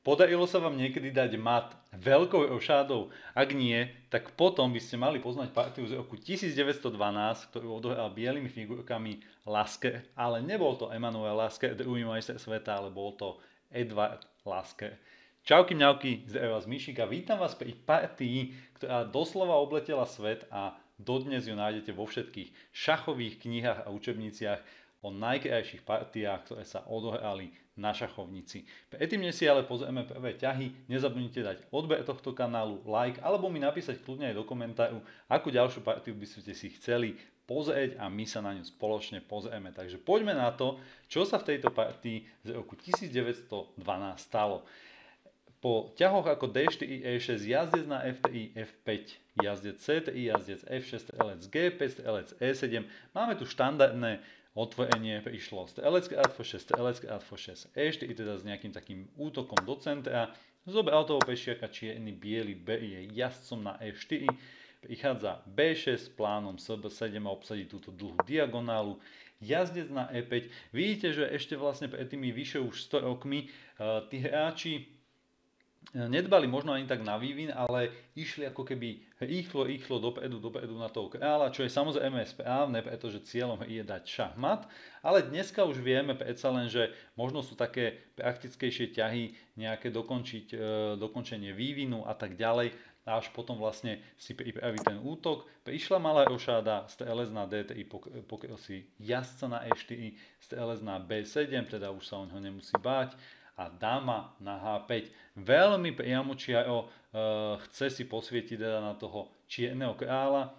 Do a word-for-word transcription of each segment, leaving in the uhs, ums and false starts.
Podarilo sa vám niekedy dať mat veľkou ošádou? Ak nie, tak potom by ste mali poznať partiu z roku tisícdeväťstodvanásť, ktorú odohral bielými figurkami Lasker, ale nebol to Emanuel Lasker, druhý majster sveta, ale bol to Edvard Lasker. Čauky mňauky, zdravím vás Mišika, vítam vás pri partii, ktorá doslova obletela svet a dodnes ju nájdete vo všetkých šachových knihách a učebniciach o najkrajších partiách, ktoré sa odohrali na šachovnici. Predtým, než si ale pozrieme prvé ťahy, nezabudnite dať odber tohto kanálu, like, alebo mi napísať kľudne aj do komentáru, akú ďalšiu partiu by ste si chceli pozrieť a my sa na ňu spoločne pozrieme. Takže poďme na to, čo sa v tejto partii z roku tisícdeväťstodvanásť stalo. Po ťahoch ako dé štyri, é šesť, jazdec na ef tri, ef päť, jazdec cé tri, jazdec ef šesť, strelec gé päť, strelec é sedem, máme tu štandardné otvorenie, prišlo strelec krát ef šesť, strelec krát ef šesť, é štyri, teda s nejakým takým útokom do centra, zobral toho pešiaka čierny, biely berie jazdcom na é štyri, prichádza bé šesť plánom es bé sedem a obsadí túto dlhú diagonálu, jazdec na é päť, vidíte, že ešte vlastne pred tými vyše už sto rokmi uh, tí hráči nedbali možno ani tak na vývin, ale išli ako keby rýchlo, rýchlo dopredu, dopredu na toho kráľa, čo je samozrejme správne, pretože cieľom je dať šachmat, ale dneska už vieme predsa len, že možno sú také praktickejšie ťahy, nejaké dokončiť, e, dokončenie vývinu a tak ďalej, a až potom vlastne si pripraví ten útok. Prišla malá rošáda, strelec na dé tri, pokryl si jazdca na é štyri, strelec na bé sedem, teda už sa o neho nemusí báť, a dáma na há päť. Veľmi priamočiaro e, chce si posvietiť teda na toho čierneho kráľa.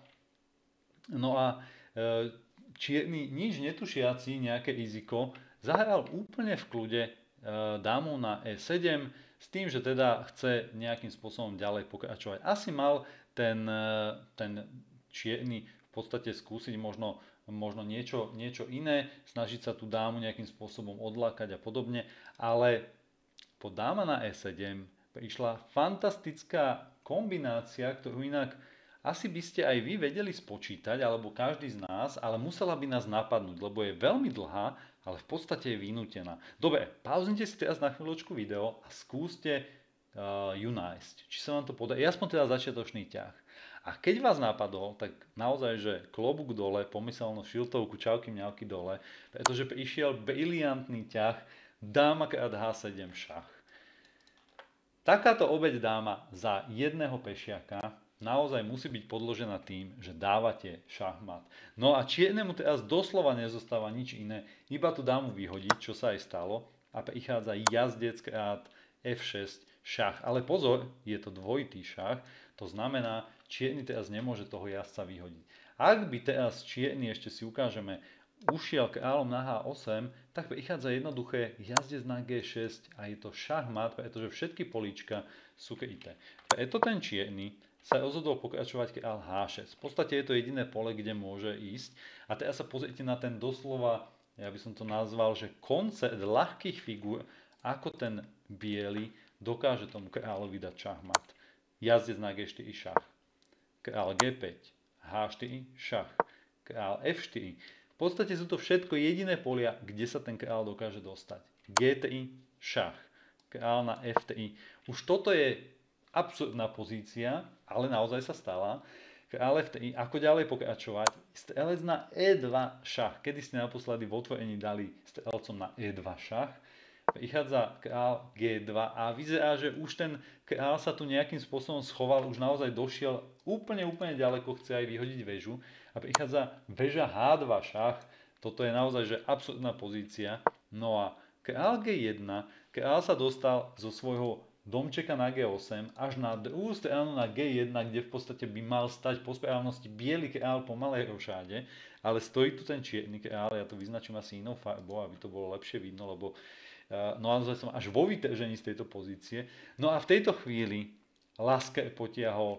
No a e, čierny, nič netušiaci, nejaké riziko, zahral úplne v kľude e, dámu na é sedem s tým, že teda chce nejakým spôsobom ďalej pokračovať. Asi mal ten, e, ten čierny v podstate skúsiť možno možno niečo, niečo iné, snažiť sa tú dámu nejakým spôsobom odlákať a podobne, ale po dáma na é sedem prišla fantastická kombinácia, ktorú inak asi by ste aj vy vedeli spočítať, alebo každý z nás, ale musela by nás napadnúť, lebo je veľmi dlhá, ale v podstate je vynútená. Dobre, pauznite si teraz na chvíľočku video a skúste uh, ju nájsť. Či sa vám to podarí, aspoň teda začiatočný ťah. A keď vás napadol, tak naozaj, že klobúk dole, pomyselnú šiltovku, čauky mňauky dole, pretože prišiel briliantný ťah dáma krát há sedem šach. Takáto obeť dáma za jedného pešiaka naozaj musí byť podložená tým, že dávate šachmat. No a čiernemu teraz doslova nezostáva nič iné, iba tú dámu vyhodiť, čo sa aj stalo, a prichádza jazdec krát ef šesť šach. Ale pozor, je to dvojitý šach, to znamená, čierny teraz nemôže toho jazdca vyhodiť. Ak by teraz čierny, ešte si ukážeme, ušiel kráľom na há osem, tak prichádza jednoduché jazdec na gé šesť a je to šachmat, pretože všetky políčka sú kryté. Preto ten čierny sa rozhodol pokračovať kráľ há šesť. V podstate je to jediné pole, kde môže ísť. A teraz sa pozrite na ten doslova, ja by som to nazval, že koncert ľahkých figúr, ako ten biely dokáže tomu kráľovi dať šachmat. Jazdec na gé štyri šach, král gé päť, há štyri šach, král ef štyri. V podstate sú to všetko jediné polia, kde sa ten král dokáže dostať. gé tri šach, král na ef tri. Už toto je absurdná pozícia, ale naozaj sa stala. Král ef tri, ako ďalej pokračovať? Strelec na é dva šach. Kedy ste naposledy v otvorení dali strelcom na é dva šach? Prichádza král gé dva a vyzerá, že už ten král sa tu nejakým spôsobom schoval, už naozaj došiel úplne, úplne ďaleko, chce aj vyhodiť väžu. A prichádza väža há dva šach, toto je naozaj že absurdná pozícia. No a král gé jeden, král sa dostal zo svojho domčeka na gé osem až na druhú stranu na gé jeden, kde v podstate by mal stať po správnosti biely král po malej rošáde, ale stojí tu ten čierny král, ja to vyznačím asi inou farbou, aby to bolo lepšie vidno, lebo no naozaj som až vo vytržení z tejto pozície. No a v tejto chvíli Lasker potiahol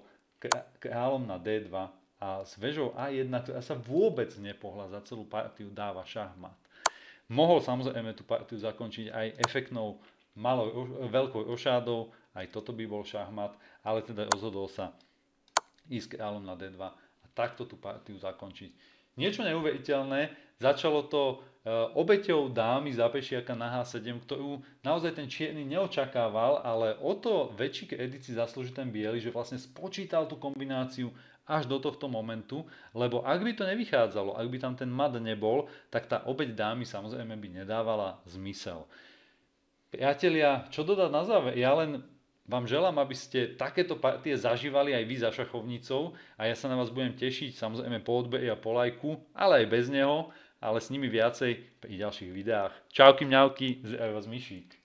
kráľom na dé dva a s väžou á jeden, ktorá sa vôbec nepohla za celú partiu, dáva šachmat. Mohol samozrejme tú partiu zakončiť aj efektnou malou, veľkou rošádou, aj toto by bol šachmat, ale teda rozhodol sa ísť kráľom na dé dva a takto tú partiu zakončiť. Niečo neuveriteľné, začalo to e, obeťou dámy za pešiaka na há sedem, ktorú naozaj ten čierny neočakával, ale o to väčší kredit si zaslúži ten biely, že vlastne spočítal tú kombináciu až do tohto momentu, lebo ak by to nevychádzalo, ak by tam ten mat nebol, tak tá obeť dámy samozrejme by nedávala zmysel. Priatelia, čo dodať na záver? Ja len vám želám, aby ste takéto partie zažívali aj vy za šachovnicou a ja sa na vás budem tešiť samozrejme po odberi a po lajku, ale aj bez neho, ale s nimi viacej pri ďalších videách. Čauky mňauky, zdraví vás Mišík.